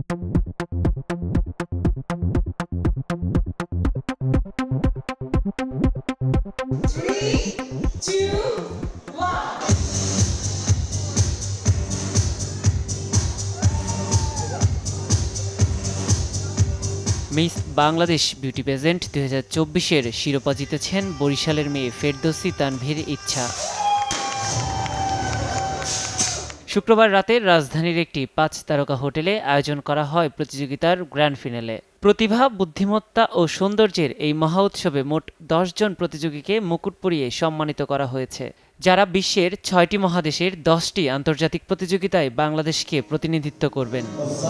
3, 2, 1. Miss Bangladesh beauty pageant 2024-এর শিরোপা জিতেছেন বরিশালের মেয়ে ফেরদৌসী তানভীর ইচ্ছা। শুক্রবার রাতে রাজধানীর একটি 5 তারকা হোটেলে আয়োজন করা হয় প্রতিযোগিতার গ্র্যান্ড ফিনালে। প্রতিভা, বুদ্ধিমত্তা ও সৌন্দর্যের এই মহা উৎসবে মোট 10 জন প্রতিযোগীকে মুকুট পরিয়ে সম্মানিত করা হয়েছে, যারা বিশ্বের 6টি মহাদেশের 10টি আন্তর্জাতিক প্রতিযোগিতায় বাংলাদেশকে প্রতিনিধিত্ব করবেন।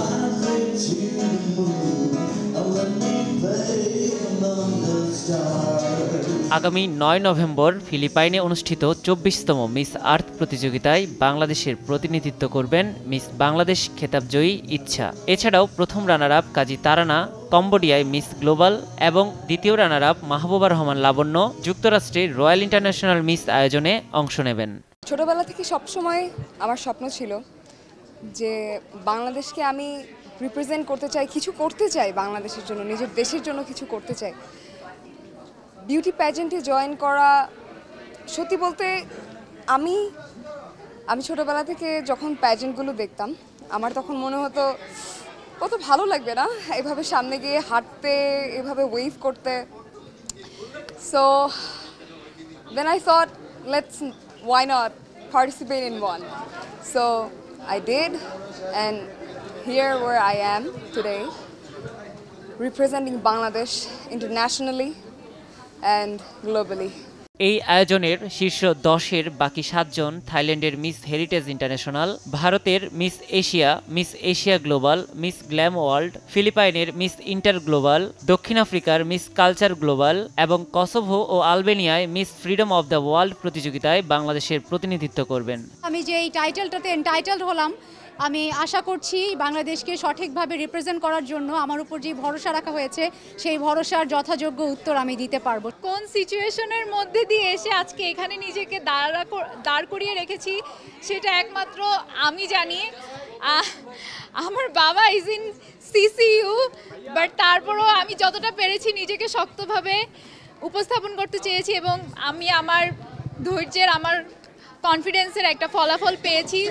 আগামী 9 নভেম্বর ফিলিপাইনে অনুষ্ঠিত 24তম মিস আর্থ প্রতিযোগিতায় বাংলাদেশের প্রতিনিধিত্ব করবেন মিস বাংলাদেশ খেতাবজয়ী ইচ্ছা। এছাড়াও প্রথম রানার আপ কাজী তারানা কম্বোডিয়ায় মিস গ্লোবাল এবং দ্বিতীয় রানার আপ মাহবুবা রহমান লাবণ্য যুক্তরাষ্ট্রের রয়্যাল ইন্টারন্যাশনাল মিস আয়োজনে অংশ নেবেন। ছোটবেলা থেকে সবসময় আমার স্বপ্ন ছিল যে বাংলাদেশকে আমি রিপ্রেজেন্ট করতে চাই, কিছু করতে চাই বাংলাদেশের জন্য, নিজের দেশের জন্য কিছু করতে চাই। বিউটি প্যাজেন্টে জয়েন করা, সত্যি বলতে আমি ছোটবেলা থেকে যখন প্যাজেন্টগুলো দেখতাম আমার তখন মনে হতো কত ভালো লাগবে না এভাবে সামনে গিয়ে হাঁটতে, এভাবে ওয়েভ করতে। So then I thought why not participate in one? So I did, and here where I am today, representing Bangladesh internationally and globally. এই আয়োজনের শীর্ষ 10-এর বাকি 7 জন থাইল্যান্ডের মিস হেরিটেজ ইন্টারন্যাশনাল, ভারতের Miss Asia Global, Miss Glam World, ফিলিপাইনের Miss Inter Global, দক্ষিণ আফ্রিকার মিস কালচার গ্লোবাল এবং কসোভো ও আলবেনিয়ায় Miss Freedom of the World প্রতিযোগিতায় বাংলাদেশের প্রতিনিধিত্ব করবেন। আমি যে এই টাইটেলটাতে এন্টাইটেলড হলাম, আমি আশা করছি বাংলাদেশকে সঠিকভাবে রিপ্রেজেন্ট করার জন্য আমার উপর যে ভরসা রাখা হয়েছে সেই ভরসার যথাযোগ্য উত্তর আমি দিতে পারবো। কোন সিচুয়েশনের মধ্যে দিয়ে এসে আজকে এখানে নিজেকে দাঁড় করিয়ে রেখেছি সেটা একমাত্র আমি জানি। আমার বাবা ইজ ইন সিসিইউ, বাট তারপরও আমি যতটা পেরেছি নিজেকে শক্তভাবে উপস্থাপন করতে চেয়েছি এবং আমি আমার ধৈর্যের, আমার কনফিডেন্সের একটা ফলাফল পেয়েছি।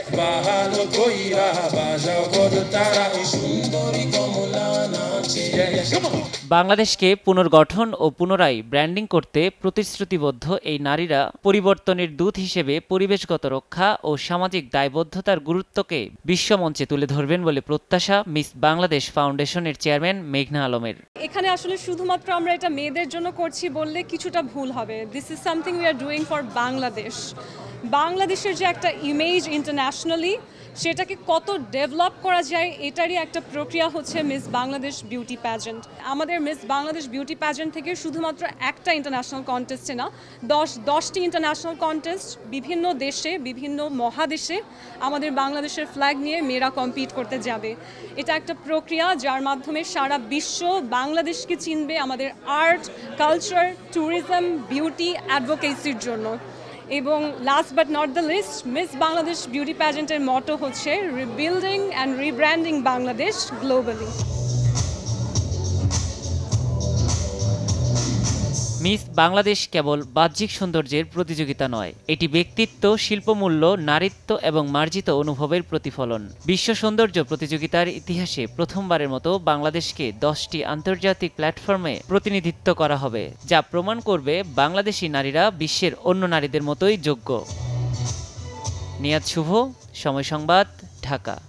বাংলাদেশকে পুনর্গঠন ও পুনরায় ব্র্যান্ডিং করতে প্রতিশ্রুতিবদ্ধ এই নারীরা পরিবর্তনের দূত হিসেবে পরিবেশগত রক্ষা ও সামাজিক দায়বদ্ধতার গুরুত্বকে বিশ্বমঞ্চে তুলে ধরবেন বলে প্রত্যাশা মিস বাংলাদেশ ফাউন্ডেশনের চেয়ারম্যান মেঘনা আলমের। এখানে আসলে শুধুমাত্র আমরা এটা মেয়েদের জন্য করছি বললে কিছুটা ভুল হবে। This is something we are doing for Bangladesh. বাংলাদেশের যে একটা ইমেজ ইন্টারন্যাশনালি, সেটাকে কত ডেভেলপ করা যায় এটারই একটা প্রক্রিয়া হচ্ছে মিস বাংলাদেশ বিউটি প্যাজেন্ট। আমাদের মিস বাংলাদেশ বিউটি প্যাজেন্ট থেকে শুধুমাত্র একটা ইন্টারন্যাশনাল কন্টেস্টে না, 10টি ইন্টারন্যাশনাল কন্টেস্ট বিভিন্ন দেশে, বিভিন্ন মহাদেশে আমাদের বাংলাদেশের ফ্ল্যাগ নিয়ে মেয়েরা কম্পিট করতে যাবে। এটা একটা প্রক্রিয়া যার মাধ্যমে সারা বিশ্ব বাংলাদেশকে চিনবে আমাদের আর্ট, কালচার, ট্যুরিজম, বিউটি, অ্যাডভোকেসির জন্য। এবং last but not the least, Miss Bangladesh beauty প্যাজেন্টের মটো হচ্ছে rebuilding and rebranding Bangladesh globally. Miss Bangladesh কেবল বাহ্যিক সৌন্দর্যের প্রতিযোগিতা নয়, এটি ব্যক্তিত্ব, শিল্পমূল্য, নারীত্ব এবং মার্জিত অনুভবের প্রতিফলন। বিশ্ব সৌন্দর্য প্রতিযোগিতার ইতিহাসে প্রথমবারের মতো বাংলাদেশকে 10টি আন্তর্জাতিক প্ল্যাটফর্মে প্রতিনিধিত্ব করা হবে, যা প্রমাণ করবে বাংলাদেশি নারীরা বিশ্বের অন্য নারীদের মতোই যোগ্য। নিয়াজ শুভ, সময় সংবাদ, ঢাকা।